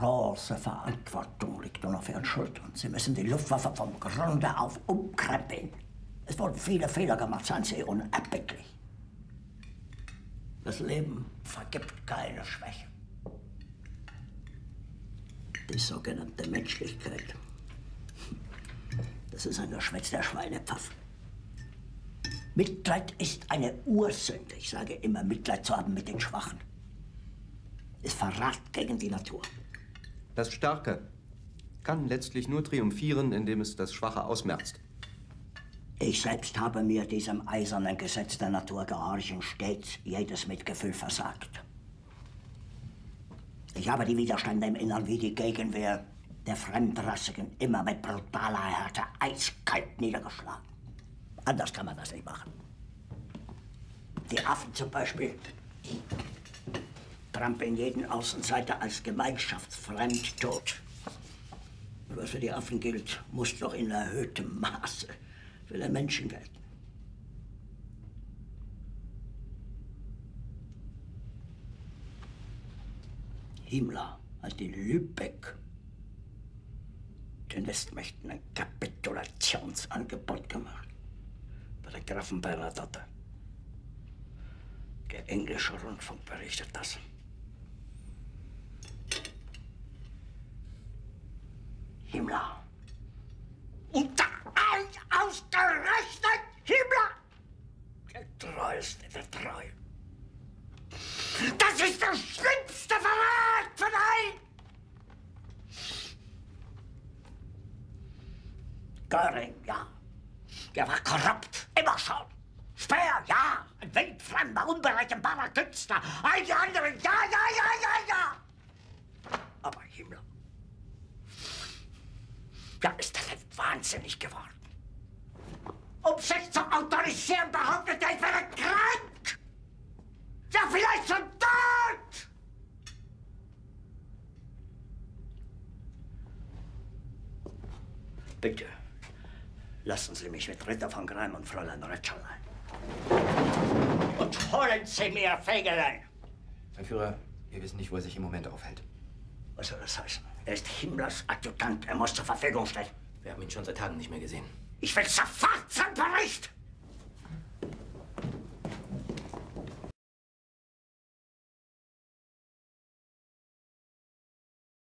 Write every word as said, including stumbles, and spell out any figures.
große Verantwortung liegt nun auf Ihren Schultern. Sie müssen die Luftwaffe vom Grunde auf umkrempeln. Es wurden viele Fehler gemacht, seien Sie unerbittlich. Das Leben vergibt keine Schwäche. Die sogenannte Menschlichkeit, das ist ein Geschwätz der Schweinepfaffen. Mitleid ist eine Ursünde. Ich sage immer, Mitleid zu haben mit den Schwachen ist Verrat gegen die Natur. Das Starke kann letztlich nur triumphieren, indem es das Schwache ausmerzt. Ich selbst habe mir diesem eisernen Gesetz der Natur gehorchen stets jedes Mitgefühl versagt. Ich habe die Widerstände im Innern wie die Gegenwehr der Fremdrassigen immer mit brutaler Härte eiskalt niedergeschlagen. Anders kann man das nicht machen. Die Affen zum Beispiel trampeln jeden Außenseiter als gemeinschaftsfremd tot. Und was für die Affen gilt, muss doch in erhöhtem Maße für den Menschen gelten. Himmler hat in Lübeck den Westmächten ein Kapitulationsangebot gemacht. Bei der Grafen Bernadotte. Der englische Rundfunk berichtet das. Himmler. Unter allen ausgerechnet Himmler! Der Treueste der Treuen. Das ist der schlimmste Verrat von allen! Göring, ja. Der war korrupt, immer schon. Speer, ja. Ein wildfremder, unberechenbarer Künstler. All die anderen, ja, ja, ja, ja, ja. Aber Himmler. Ja, ist das jetzt wahnsinnig geworden. Um sich zu autorisieren, behauptet er, ich wäre krank. Ja, vielleicht schon tot. Bitte, lassen Sie mich mit Ritter von Greim und Fräulein Ritschelein. Und holen Sie mir Fegelein. Herr Führer, wir wissen nicht, wo er sich im Moment aufhält. Was soll das heißen? Er ist Himmlers Adjutant. Er muss zur Verfügung stehen. Wir haben ihn schon seit Tagen nicht mehr gesehen. Ich will sofort zum Bericht.